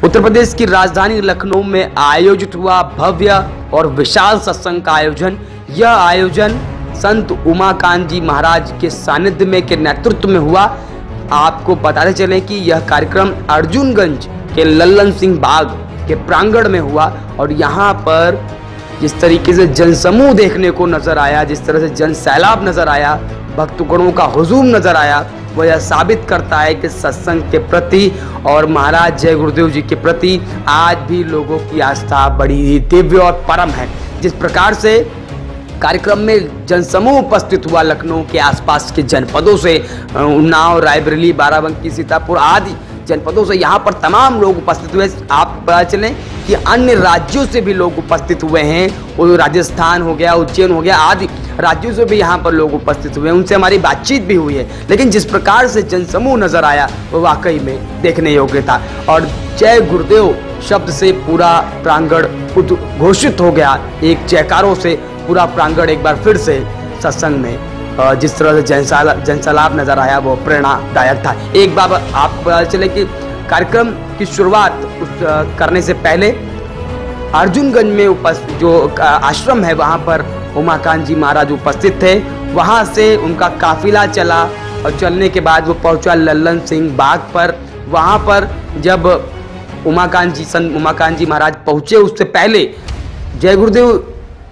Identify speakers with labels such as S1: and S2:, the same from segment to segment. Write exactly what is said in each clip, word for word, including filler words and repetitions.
S1: उत्तर प्रदेश की राजधानी लखनऊ में आयोजित हुआ भव्य और विशाल सत्संग का आयोजन। यह आयोजन संत उमाकांत जी महाराज के सानिध्य में के नेतृत्व में हुआ। आपको बताते चले कि यह कार्यक्रम अर्जुनगंज के लल्लन सिंह बाग के प्रांगण में हुआ और यहाँ पर जिस तरीके से जनसमूह देखने को नजर आया, जिस तरह से जन सैलाब नजर आया, भक्तगणों का हुजूम नजर आया, वह यह साबित करता है कि सत्संग के प्रति और महाराज जय गुरुदेव जी के प्रति आज भी लोगों की आस्था बड़ी ही दिव्य और परम है। जिस प्रकार से कार्यक्रम में जनसमूह उपस्थित हुआ लखनऊ के आसपास के जनपदों से, उन्नाव, रायबरेली, बाराबंकी, सीतापुर आदि जनपदों से यहाँ पर तमाम लोग उपस्थित हुए। आप पता चलें कि अन्य राज्यों से भी लोग उपस्थित हुए हैं, वो राजस्थान हो गया, उज्जैन हो गया आदि राज्यों से भी यहाँ पर लोग उपस्थित हुए हैं। उनसे हमारी बातचीत भी हुई है, लेकिन जिस प्रकार से जनसमूह नजर आया वो वाकई में देखने योग्य था और जय गुरुदेव शब्द से पूरा प्रांगण उद्घोषित हो गया। एक जयकारों से पूरा प्रांगण एक बार फिर से सत्संग में जिस तरह से जनसाला जनसैलाब नजर आया वो प्रेरणादायक था। एक बार आपको पता चले कि कार्यक्रम की शुरुआत उस करने से पहले अर्जुनगंज में उपस्थित जो आश्रम है वहाँ पर उमाकांत जी महाराज उपस्थित थे। वहाँ से उनका काफिला चला और चलने के बाद वो पहुँचा लल्लन सिंह बाग पर। वहाँ पर जब उमाकांत जी संत उमाकांत जी महाराज पहुँचे, उससे पहले जय गुरुदेव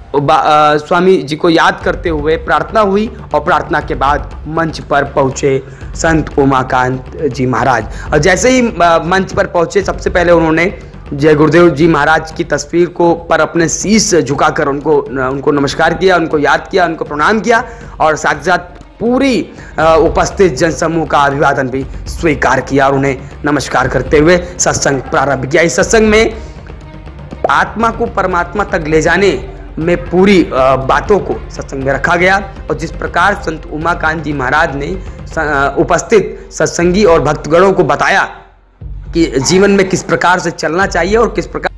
S1: स्वामी जी को याद करते हुए प्रार्थना हुई और प्रार्थना के बाद मंच पर पहुंचे संत उमाकांत जी महाराज। और जैसे ही मंच पर पहुंचे, सबसे पहले उन्होंने जय गुरुदेव जी महाराज की तस्वीर को पर अपने शीश झुकाकर उनको उनको नमस्कार किया, उनको याद किया, उनको प्रणाम किया और साथ साथ पूरी उपस्थित जनसमूह का अभिवादन भी स्वीकार किया और उन्हें नमस्कार करते हुए सत्संग प्रारंभ किया। इस सत्संग में आत्मा को परमात्मा तक ले जाने में पूरी बातों को सत्संग में रखा गया और जिस प्रकार संत उमाकांत जी महाराज ने उपस्थित सत्संगी और भक्तगणों को बताया कि जीवन में किस प्रकार से चलना चाहिए और किस प्रकार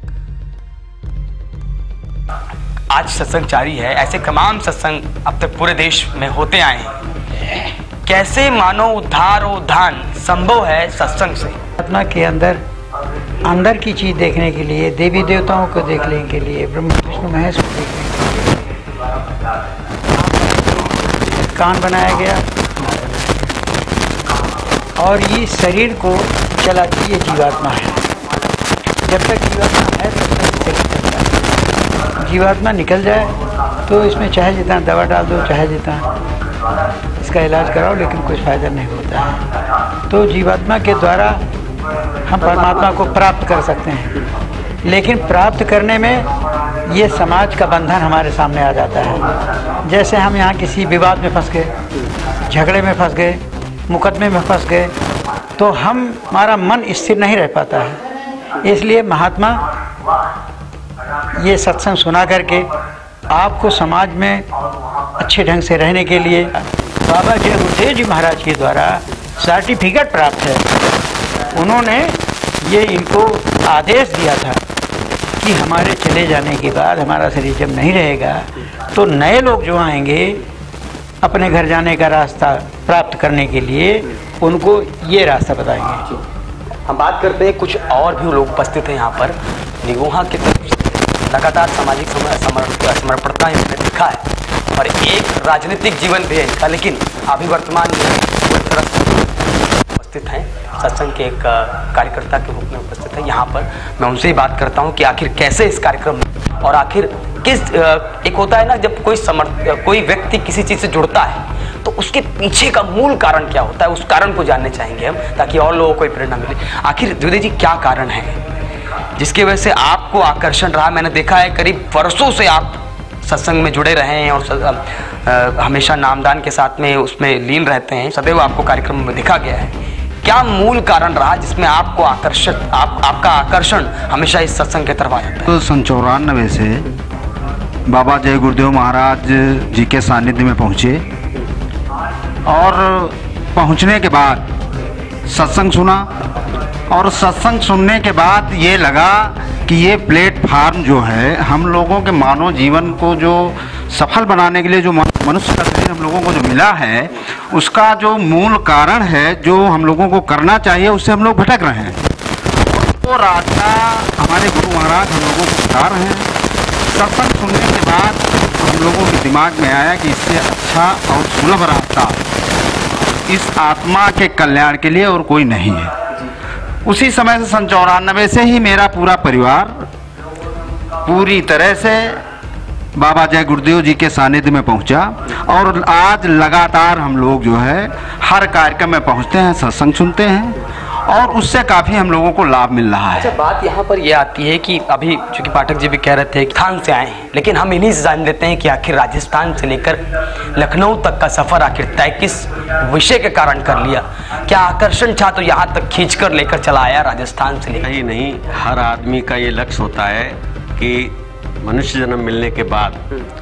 S1: आज सत्संग जारी है। ऐसे तमाम सत्संग अब तक पूरे देश में होते आए हैं। कैसे मानव उद्धार और उद्धान संभव है सत्संग से।
S2: आत्मा के अंदर अंदर की चीज देखने के लिए, देवी देवताओं को देखने के लिए, ब्रह्मा विष्णु महेश को देखने के लिए कान बनाया गया और ये शरीर को चलाती ये जीवात्मा है। जब तक जीवात्मा है तब तक शरीर चलता है। जीवात्मा निकल जाए तो इसमें चाहे जितना दवा डाल दो, चाहे जितना इसका इलाज कराओ, लेकिन कुछ फायदा नहीं होता है। तो जीवात्मा के द्वारा हम परमात्मा को प्राप्त कर सकते हैं, लेकिन प्राप्त करने में ये समाज का बंधन हमारे सामने आ जाता है। जैसे हम यहाँ किसी विवाद में फंस गए, झगड़े में फंस गए, मुकदमे में फंस गए, तो हम हमारा मन स्थिर नहीं रह पाता है। इसलिए महात्मा ये सत्संग सुना करके आपको समाज में अच्छे ढंग से रहने के लिए बाबा जय गुरुदेव जी महाराज के द्वारा सर्टिफिकेट प्राप्त है। उन्होंने ये इनको आदेश दिया था कि हमारे चले जाने के बाद हमारा शरीर जब नहीं रहेगा तो नए लोग जो आएंगे अपने घर जाने का रास्ता प्राप्त करने के लिए उनको ये रास्ता बताएंगे।
S1: हम बात करते हैं कुछ और भी लोग उपस्थित हैं यहाँ पर। निगोहा की तरफ लगातार सामाजिक समर्पणता इन्होंने दिखा है और एक राजनीतिक जीवन भी है इनका, लेकिन अभी वर्तमान में पूरी तरह उपस्थित हैं। सत्संग के एक कार्यकर्ता के रूप में उपस्थित है यहाँ पर। मैं उनसे ही बात करता हूँ कि आखिर कैसे इस कार्यक्रम में और आखिर किस एक होता है ना, जब कोई समर्थ कोई व्यक्ति किसी चीज़ से जुड़ता है तो उसके पीछे का मूल कारण क्या होता है, उस कारण को जानने चाहेंगे हम, ताकि और लोगों को प्रेरणा मिले। आखिर द्विवेदी जी क्या कारण है जिसकी वजह से आपको आकर्षण रहा? मैंने देखा है करीब वर्षों से आप सत्संग में जुड़े रहे हैं और हमेशा नामदान के साथ में उसमें लीन रहते हैं, सदैव आपको कार्यक्रम में देखा गया है। क्या मूल कारण रहा जिसमें आपको आकर्षित आप आपका आकर्षण हमेशा इस सत्संग की तरफ आ जाता है?
S3: तो सन चौरानवे से बाबा जय गुरुदेव महाराज जी के सानिध्य में पहुँचे और पहुँचने के बाद सत्संग सुना और सत्संग सुनने के बाद ये लगा कि ये प्लेटफार्म जो है हम लोगों के मानव जीवन को जो सफल बनाने के लिए जो मनुष्य का शरीर हम लोगों को जो मिला है उसका जो मूल कारण है, जो हम लोगों को करना चाहिए, उससे हम लोग भटक रहे हैं। वो रास्ता हमारे गुरु महाराज हम लोगों को बता रहे हैं। सत्संग सुनने के बाद हम लोगों के दिमाग में आया कि इससे अच्छा और सुलभ रास्ता इस आत्मा के कल्याण के लिए और कोई नहीं है। उसी समय से सन चौरानवे से ही मेरा पूरा परिवार पूरी तरह से बाबा जय गुरुदेव जी के सानिध्य में पहुंचा और आज लगातार हम लोग जो है हर कार्यक्रम में पहुंचते हैं, सत्संग सुनते हैं और उससे काफ़ी हम लोगों को लाभ मिल रहा है।
S1: अच्छा, बात यहाँ पर यह आती है कि अभी चूंकि पाठक जी भी कह रहे थे राजस्थान से आए हैं, लेकिन हम इन्हीं से जान लेते हैं कि आखिर राजस्थान से लेकर लखनऊ तक का सफ़र आखिर तय किस विषय के कारण कर लिया? क्या आकर्षण था तो यहाँ तक खींच कर लेकर चला आया राजस्थान से लेकर?
S4: नहीं नहीं, हर आदमी का ये लक्ष्य होता है कि मनुष्य जन्म मिलने के बाद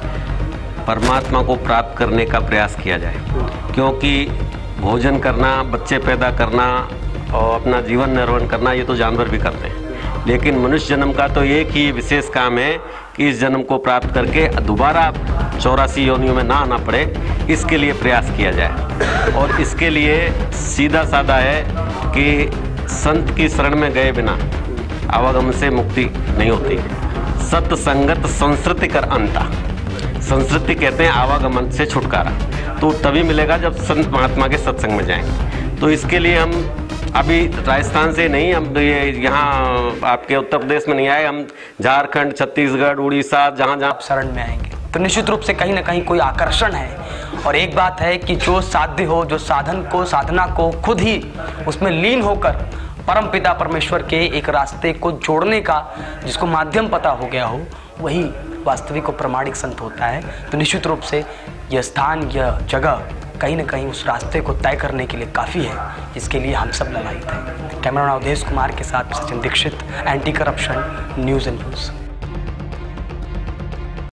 S4: परमात्मा को प्राप्त करने का प्रयास किया जाए, क्योंकि भोजन करना, बच्चे पैदा करना और अपना जीवन निर्वहन करना ये तो जानवर भी करते हैं, लेकिन मनुष्य जन्म का तो एक ही विशेष काम है कि इस जन्म को प्राप्त करके दोबारा चौरासी योनियों में ना आना पड़े, इसके लिए प्रयास किया जाए। और इसके लिए सीधा साधा है कि संत की शरण में गए बिना आवागमन से मुक्ति नहीं होती। सत्संगत संस्कृति कर अंता, संस्कृति कहते हैं आवागमन से छुटकारा, तो तभी मिलेगा जब संत महात्मा के सत्संग में जाएंगे। तो इसके लिए हम अभी राजस्थान से नहीं, हम ये यहाँ आपके उत्तर प्रदेश में नहीं आए, हम झारखंड, छत्तीसगढ़, उड़ीसा, जहाँ जहाँ
S1: शरण में आएंगे तो निश्चित रूप से कहीं ना कहीं कोई आकर्षण है। और एक बात है कि जो साध्य हो, जो साधन को, साधना को खुद ही उसमें लीन होकर परमपिता परमेश्वर के एक रास्ते को जोड़ने का जिसको माध्यम पता हो गया हो, वही वास्तविक और प्रमाणिक संत होता है। तो निश्चित रूप से यह स्थान, यह जगह कहीं ना कहीं उस रास्ते को तय करने के लिए काफ़ी है, जिसके लिए हम सब ललायित हैं। कैमरामैन अवधेश कुमार के साथ Sachin Dixit, anti corruption news and views.